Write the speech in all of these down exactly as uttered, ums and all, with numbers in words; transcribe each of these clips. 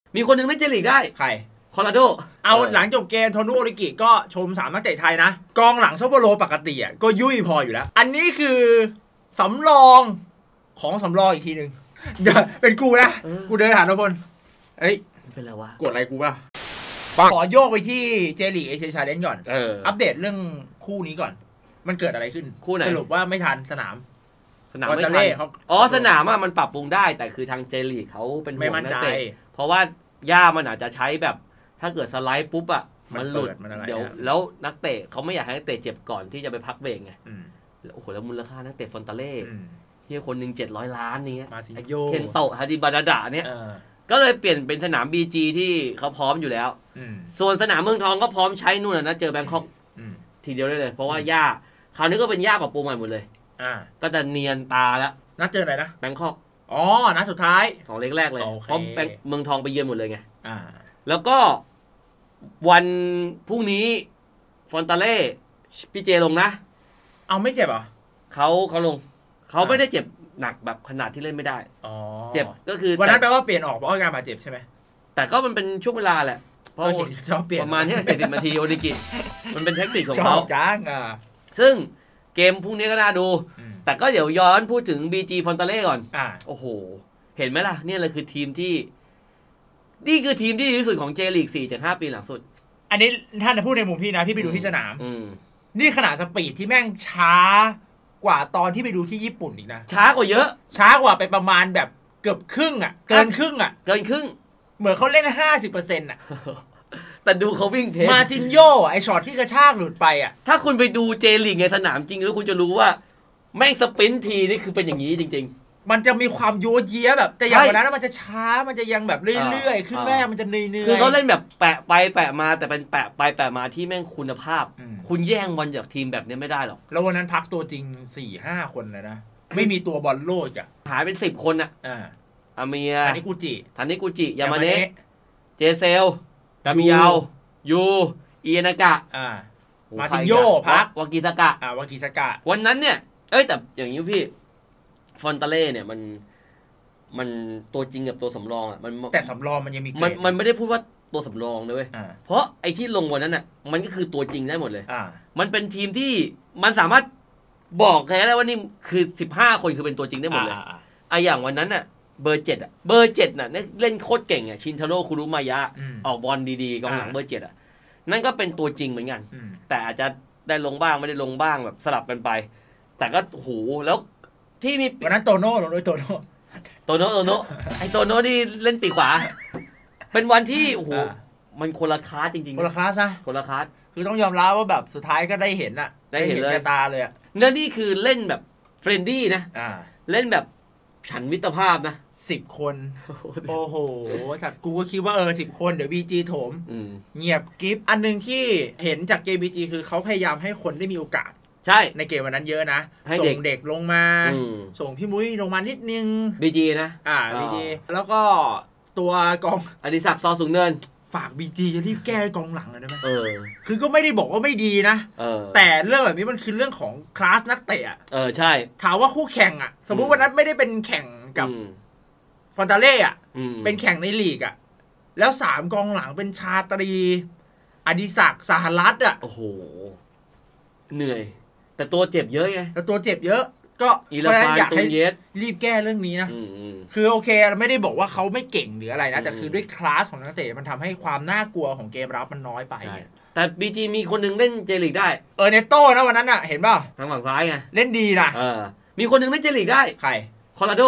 มีคนหนึ่งเล่นเจลีกได้ใครคอร์ราโดเอาหลังจบเกมโทนุโอริกิก็ชมสามนักเตะไทยนะกองหลังซัปโปโรปกติอ่ะก็ยุ่ยพออยู่แล้วอันนี้คือสำรองของสำรองอีกทีหนึ่งเป็นกูนะกูเดินหาทุกคนเอ้ยเป็นไรวะกดอะไรกูป่ะขอโยกไปที่เจลีกเอเชียชาเลนจ์ก่อนอัปเดตเรื่องคู่นี้ก่อนมันเกิดอะไรขึ้นคู่ไหนสรุปว่าไม่ทันสนามสนามไม่ทันอ๋อสนามมันปรับปรุงได้แต่คือทางเจลีกเขาเป็นห่วงนักเตะเพราะว่าหญ้ามันอาจจะใช้แบบถ้าเกิดสไลด์ปุ๊บอ่ะมันหลุดเดี๋ยวแล้วนักเตะเขาไม่อยากให้นักเตะเจ็บก่อนที่จะไปพักเบรกไงโอ้โหแล้วมูลค่านักเตะฟอนตาเล่ที่คนหนึ่งเจ็ดร้อยล้านนี้เคนโตะฮาดิบาดาดะเนี่ยก็เลยเปลี่ยนเป็นสนาม บี จี ที่เขาพร้อมอยู่แล้วส่วนสนามเมืองทองก็พร้อมใช้นู่นนะเจอแบงคอกทีเดียวได้เลยเพราะว่าหญ้าคราวนี้ก็เป็นหญ้าปรับปรุงใหม่หมดเลยก็จะเนียนตาแล้วนัดเจอไหนนะแบงคอกอ๋อนัดสุดท้ายสองเล็กแรกเลยเพราะเมืองทองไปเยือนหมดเลยไงแล้วก็วันพรุ่งนี้ฟอนตาเล่พี่เจลงนะเอาไม่เจ็บเหรอเขาเขาลงเขาไม่ได้เจ็บหนักแบบขนาดที่เล่นไม่ได้เจ็บก็คือวันนั้นแปลว่าเปลี่ยนออกเพราะอาการบาดเจ็บใช่ไหมแต่ก็มันเป็นช่วงเวลาแหละเพราะประมาณนี้เจ็ดสิบนาทีโอดิกิมันเป็นเทคนิคของเขาจ้างอ่ะซึ่งเกมพรุ่งนี้ก็น่าดูแต่ก็เดี๋ยวย้อนพูดถึง บี จี ฟอนตาเล่ก่อนโอ้โหเห็นไหมล่ะนี่เลยคือทีมที่นี่คือทีมที่ดีที่สุดของเจลีกสี่จากห้าปีหลังสุดอันนี้ท่านจะพูดในมุมพี่นะพี่ไปดูที่สนามนี่ขนาดสปีดที่แม่งช้ากว่าตอนที่ไปดูที่ญี่ปุ่นอีกนะช้ากว่าเยอะช้ากว่าไปประมาณแบบเกือบครึ่งอ่ะเกินครึ่งอ่ะเกินครึ่งเหมือนเขาเล่นห้าสิบเปอร์เซ็นต์อ่ะแต่ดูเขาวิ่งเพลมาซินโยไอช็อตที่กระชากหลุดไปอ่ะถ้าคุณไปดูเจลีกในสนามจริงแล้วคุณจะรู้ว่าแม่งสปรินท์ทีนี่คือเป็นอย่างนี้จริงๆมันจะมีความโยเยะแบบแต่อย่างวันนั้นมันจะช้ามันจะยังแบบเรื่อยๆครึ่งแรกมันจะเหนื่อยๆคือเขาเล่นแบบแปะไปแปะมาแต่เป็นแปะไปแปะมาที่แม่งคุณภาพคุณแย่งบอลจากทีมแบบนี้ไม่ได้หรอกแล้ววันนั้นพักตัวจริง สี่ห้า คนเลยนะไม่มีตัวบอลโลกอ่ะหายเป็นสิบคนอ่ะอ่าอาเมียทานิกุจิทานิกุจิยามาเนะเจเซลกามิยาวยูอีนากะอ่ามาซินโยพักวากิซากะอ่าวากิซากะวันนั้นเนี่ยเอ้ยแต่อย่างนี้พี่ฟอนตาเล่เนี่ยมันมันตัวจริงกับตัวสำรองอ่ะมันแต่สำรองมันยังมีมันมันไม่ได้พูดว่าตัวสำรองเลยเว้ยเพราะไอ้ที่ลงวันนั้นอ่ะมันก็คือตัวจริงได้หมดเลยมันเป็นทีมที่มันสามารถบอกแค่ได้ว่านี่คือสิบห้าคนคือเป็นตัวจริงได้หมดเลยไอ้อย่างวันนั้นอ่ะเบอร์เจ็ดอ่ะเบอร์เจ็ดน่ะเล่นโคตรเก่งอ่ะชินทาโร่คุรุมายะออกบอลดีๆกองหลังเบอร์เจ็ดอ่ะนั่นก็เป็นตัวจริงเหมือนกันแต่อาจจะได้ลงบ้างไม่ได้ลงบ้างแบบสลับกันไปแต่ก็โหแล้วที่มีวันนั้นโตโน่ลงด้วยโตโน่โตโน่โตโน่ไอโตโน่ที่เล่นปีกขวาเป็นวันที่โอ้โหมันคนละคลาสจริงๆคนละคลาสซะคนละคลาสคือต้องยอมรับว่าแบบสุดท้ายก็ได้เห็นอะได้เห็นเลยตาเลยอะนั่นนี่คือเล่นแบบเฟรนดี้นะเล่นแบบฉันมิตรภาพนะสิบคนโอ้โหสัตว์กูก็คิดว่าเออสิบคนเดี๋ยว บี จี โถมเงียบกิฟอันนึงที่เห็นจากเกม บี จี คือเขาพยายามให้คนได้มีโอกาสใช่ในเกมวันนั้นเยอะนะส่งเด็กลงมาส่งพี่มุ้ยลงมานิดนึงบี จี นะอ่า บี จี แล้วก็ตัวกองอดิศักดิ์ซอสูงเนินฝาก บี จี จะรีบแก้กองหลังเลยได้ไหมเออคือก็ไม่ได้บอกว่าไม่ดีนะเออแต่เรื่องแบบนี้มันคือเรื่องของคลาสนักเตะเออใช่ถามว่าคู่แข่งอ่ะสมมุติวันนั้นไม่ได้เป็นแข่งกับฟอนตาเล่อ่ะเป็นแข่งในลีกอ่ะแล้วสามกองหลังเป็นชาตรีอดิศักดิ์สหรัฐอ่ะโอ้โหเหนื่อยแต่ตัวเจ็บเยอะไงแต่ตัวเจ็บเยอะก็เพราะฉะนั้นอยากให้รีบแก้เรื่องนี้นะคือโอเคไม่ได้บอกว่าเขาไม่เก่งหรืออะไรนะแต่คือด้วยคลาสของนักเตะมันทำให้ความน่ากลัวของเกมรับมันน้อยไปแต่ บี จี มีคนหนึ่งเล่นเจลีกได้เออเนโต้นะวันนั้นอ่ะเห็นป่ะทางฝั่งซ้ายไงเล่นดีนะเออมีคนหนึ่งเล่นเจลีกได้ใครคอร์ราโด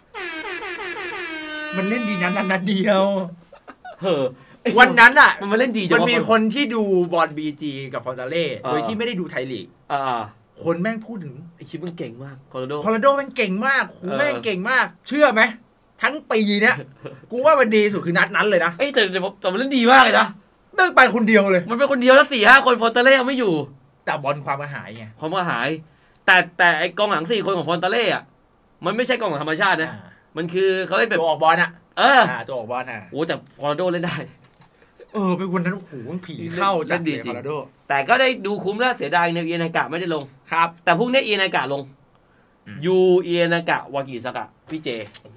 มันเล่นดีนั้นนัดเดียวเฮ้อวันนั้นอ่ะมันมาเล่นดีมันมีคนที่ดูบอล บี จี กับฟอนตาเล่โดยที่ไม่ได้ดูไทยลีกคนแม่งพูดถึงไอชิปมันเก่งมากคอร์ราโดคอร์ราโดแม่งเก่งมากคูแม่งเก่งมากเชื่อไหมทั้งปีเนี้ยกูว่ามันดีสุดคือนัดนั้นเลยนะเอ้แต่แต่มันเล่นดีมากเลยนะแม่งไปคนเดียวเลยมันเป็นคนเดียวแล้วสี่ห้าคนฟอนตาเล่ยังไม่อยู่แต่บอลความกระหายไงความกระหายแต่แต่ไอกองหลังสี่คนของฟอนตาเล่อะมันไม่ใช่กองหลังธรรมชาตินะมันคือเขาเล่นแบบตัวออกบอลอะเออตัวออกบอลอะโอ้แต่คอร์ราโดเล่นได้เออเป็นคนนั้นโอ้โหผีเข้าจัดเลยคอร์ราโดแต่ก็ได้ดูคุ้มแล้วเสียดายเนเอียนากะไม่ได้ลงครับแต่พรุ่งนี้เอียนากะลงยูเอียนากะวากิซากะพี่เจ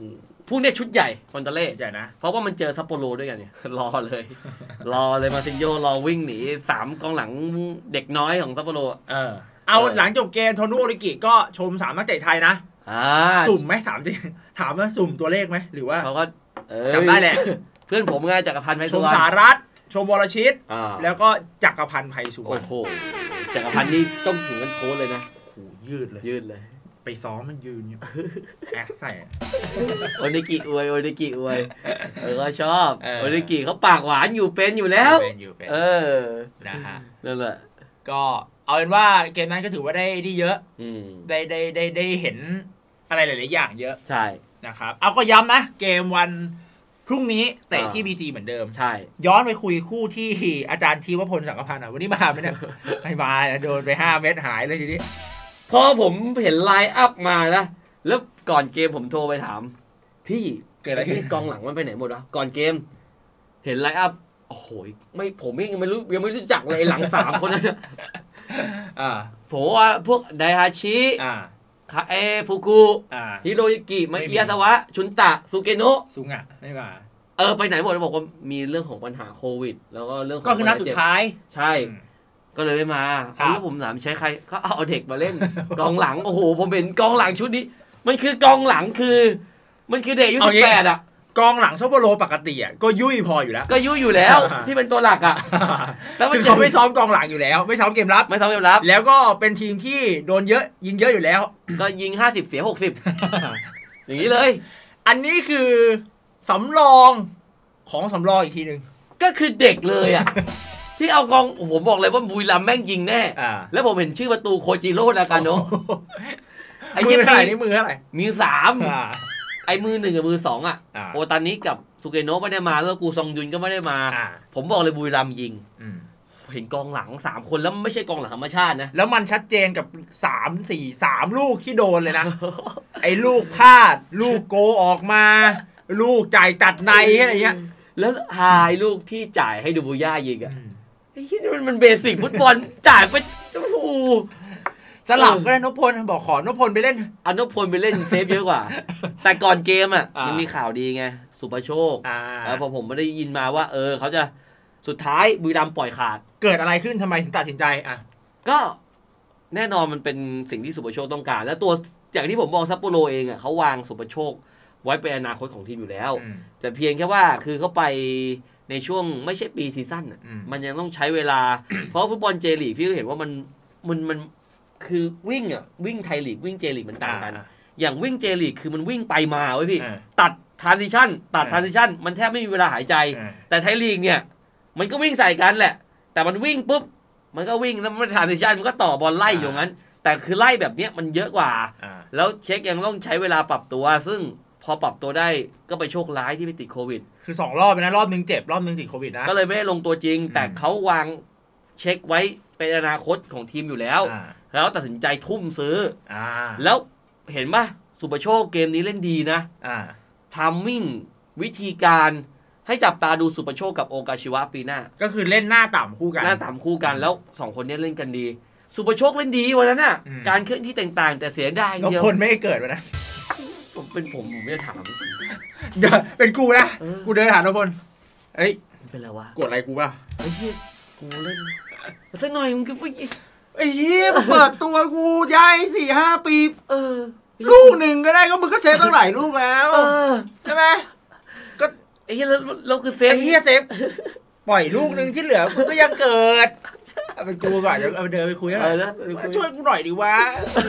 พวกเนี้ยชุดใหญ่ฟอนตาเล่ใหญ่นะเพราะว่ามันเจอซัปโปโรด้วยกันเนี่ยรอเลยรอเลยมาซินโยรอวิ่งหนีสามกองหลังเด็กน้อยของซัปโปโรเออเอาหลังจบเกมโทนุโอริกิก็ชมสามนักเตะไทยนะสุ่มไหมถามจริงถามว่าสุ่มตัวเลขไหมหรือว่าเขาก็จำได้แหละเพื่อนผมไงจักรพันธ์ไพศาลชมสารัตชมวรชิตแล้วก็จักรพันธ์ไพศาลโอ้โหจักรพันธ์นี่ต้องถึงกันโค้ดเลยนะโอ้โหยืดเลยยืดเลยไปซ้อมมันยืนอยู่แอกใส่โอนิกิอวยโอนิกิอวยเออก็ชอบโอนิกิเขาปากหวานอยู่เป็นอยู่แล้วเออนะฮะนั่นแหละก็เอาเป็นว่าเกมนั้นก็ถือว่าได้ได้เยอะได้ได้ได้ได้เห็นอะไรหลายๆอย่างเยอะใช่นะครับเอาก็ย้ำนะเกมวันพรุ่งนี้เตะที่ บี จี เหมือนเดิมใช่ย้อนไปคุยคู่ที่อาจารย์ทีวพลสังกพันธ์อ่ะวันนี้มาไหมเนี่ยไม่มาโดนไปห้าเม็ดหายเลยทีนี้พอผมเห็นไลน์อัพมานะแล้วก่อนเกมผมโทรไปถามพี่เกิดอะไรขึ้นกองหลังมันไปไหนหมดวะก่อนเกมเห็นไลน์อัพโอ้โหไม่ผมยังไม่รู้ยังไม่รู้จักเลยหลังสามคนนั้นอ่าผมว่าพวกไดฮาชิอ่าคาเอฟุกุฮิโรยุกิมาเอียสวะชุนตะซูเกโนะซุงะไม่มาเออไปไหนหมดบอกว่ามีเรื่องของปัญหาโควิดแล้วก็เรื่องก็คือนัดสุดท้ายใช่ก็เลยไม่มาแล้วผมถามใช้ใครก็เอาเด็กมาเล่นกองหลังโอ้โหผมเห็นกองหลังชุดนี้มันคือกองหลังคือมันคือเด็กอายุสิบแปดอ่ะกองหลังซัปโปโรปกติอ่ะก็ยุ่ยพออยู่แล้วก็ยุ่ยอยู่แล้วที่เป็นตัวหลักอ่ะแต่คือเขาไม่ซ้อมกองหลังอยู่แล้วไม่ซ้อมเกมรับไม่ซ้อมเกมรับแล้วก็เป็นทีมที่โดนเยอะยิงเยอะอยู่แล้วก็ยิงห้าสิบเสียหกสิบอย่างนี้เลยอันนี้คือสำรองของสำรองอีกทีนึงก็คือเด็กเลยอ่ะที่เอากองผมบอกเลยว่าบุรีรัมย์แม่งยิงแน่แล้วผมเห็นชื่อประตูโคจิโร่นากาโนะไอ้มือเท่าไหร่นี่มือเท่าไหร่มือสามไอ้มือหนึ่งกับมือสองอ่ะโอตานิกับซูเกโนะไม่ได้มาแล้วกูซองยุนก็ไม่ได้มาผมบอกเลยบุรีรัมย์ยิงเห็นกองหลังสามคนแล้วไม่ใช่กองหลังธรรมชาตินะแล้วมันชัดเจนกับสามสี่สามลูกที่โดนเลยนะไอ้ลูกพลาดลูกโกออกมาลูกจ่ายตัดในอะไรเงี้ยแล้วหายลูกที่จ่ายให้ดูบูย่ายิงอ่ะไอ้ที่มันมันเบสิกฟุตบอลจ่ายไปโอ้โหสลับก็ได้นพพลบอกขอนพพลไปเล่นเอานพพลไปเล่นเซฟเยอะกว่าแต่ก่อนเกมอ่ะมันมีข่าวดีไงสุภโชคแล้วพอผมไม่ได้ยินมาว่าเออเขาจะสุดท้ายบุรีรัมย์ปล่อยขาดเกิดอะไรขึ้นทำไมถึงตัดสินใจอ่ะก็แน่นอนมันเป็นสิ่งที่สุภโชคต้องการแล้วตัวอย่างที่ผมบอกซัปโปโรเองอ่ะเขาวางสุภโชคไว้เป็นอนาคตของทีมอยู่แล้วแต่เพียงแค่ว่าคือเขาไปในช่วงไม่ใช่ปีซีซั่นอ่ะมันยังต้องใช้เวลาเพราะฟุตบอลเจลีกพี่ก็เห็นว่ามันมันมันคือวิ่งอ่ะวิ่งไทยลีกวิ่งเจลีกมันต่างกันอย่างวิ่งเจลีกคือมันวิ่งไปมาเว้ยพี่ตัดทรานซิชั่นตัดทรานซิชั่นมันแทบไม่มีเวลาหายใจแต่ไทยลีกเนี่ยมันก็วิ่งใส่กันแหละแต่มันวิ่งปุ๊บมันก็วิ่งแล้วมันทรานซิชั่นมันก็ต่อบอลไล่อยู่งั้นแต่คือไล่แบบเนี้ยมันเยอะกว่าแล้วเช็คยังต้องใช้เวลาปรับตัวซึ่งพอปรับตัวได้ก็ไปโชคร้ายที่ไปติดโควิดคือสองรอบนะรอบนึงเจ็บรอบนึงติดโควิดนะก็เลยไม่ได้ลงตัวจริงแต่เขาวางเช็คไว้เป็นอนาคตของทีมอยู่แล้วแล้วตัดสินใจทุ่มซื้อแล้วเห็นป่ะสุภโชคเกมนี้เล่นดีนะทามมิ่งวิธีการให้จับตาดูสุภโชคกับโอกาชิวะปีหน้าก็คือเล่นหน้าต่ำคู่กันหน้าต่ำคู่กันแล้วสองคนนี้เล่นกันดีสุภโชคเล่นดีวันนั้นน่ะการเคลื่อนที่ต่างๆแต่เสียดายเดียวคนไม่เกิดวะนะผมเป็นผมผมไม่ได้ถามเดี๋ยวเป็นกูนะกูเดินถามทุกคนเอ้ยเป็นไรวะกดอะไรกูป่ะไอ้เหี้ยกูเล่นสักหน่อยมึงคือไอ้เหี้ยเปิดตัวกูย้ายสี่ห้าปีเออลูกหนึ่งก็ได้ก็มึงก็เซฟตั้งหลายลูกแล้วใช่ไหมก็ไอ้เหี้ยเราเราคือเซฟไอ้เหี้ยเซฟปล่อยลูกหนึ่งที่เหลือมึงก็ยังเกิดเป็นกูก่อนเดี๋ยวเอาเดินไปคุยอะไรนะช่วยกูหน่อยดิวะ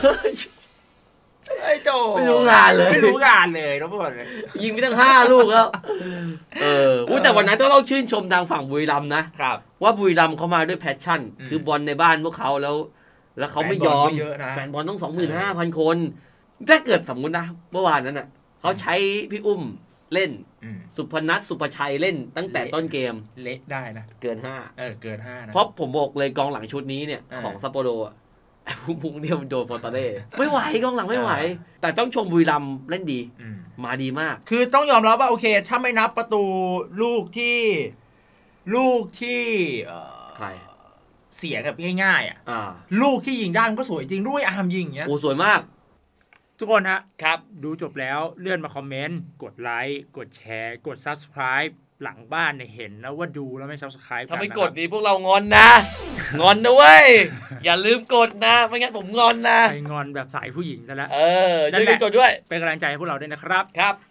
ไอ้โจไม่รู้งานเลยไม่รู้งานเลยน้องบอลยิงไปตั้งห้าลูกแล้วเอออุ้ยแต่วันนั้นต้องต้องชื่นชมทางฝั่งบุรีรัมย์นะครับว่าบุรีรัมย์เขามาด้วยแพชชั่นคือบอลในบ้านพวกเขาแล้วแล้วเขาไม่ยอมแฟนบอลต้องสองหมื่นห้าพันคนถ้าเกิดสมมตินะเมื่อวานนั้นอ่ะเขาใช้พี่อุ้มเล่นสุพนัทสุภชัยเล่นตั้งแต่ต้นเกมเละได้นะเกินห้าเออเกินห้าเพราะผมบอกเลยกองหลังชุดนี้เนี่ยของซัปโปโรพุงเดียวโดนฟอร์ตาเล่ไม่ไหวกองหลังไม่ไหวแต่ต้องชมบุรีรัมย์เล่นดีมาดีมากคือต้องยอมรับว่าโอเคถ้าไม่นับประตูลูกที่ลูกที่ใครเสียกับง่ายๆอ่ะลูกที่ยิงได้มันก็สวยจริงด้วยอาร์มยิงอย่างเงี้ยโอ้สวยมากทุกคนฮะครับดูจบแล้วเลื่อนมาคอมเมนต์กดไลค์กดแชร์กด Subscribe หลังบ้านเนี่ยเห็นแล้วว่าดูแล้วไม่ Subscribe ถ้าไม่กดนี้พวกเรางอนนะงอนนะเว้ยอย่าลืมกดนะไม่งั้นผมงอนนะไปงอนแบบสายผู้หญิงซะแล้วเออช่วยกันกดด้วยเป็นกำลังใจให้พวกเราด้วยนะครับครับ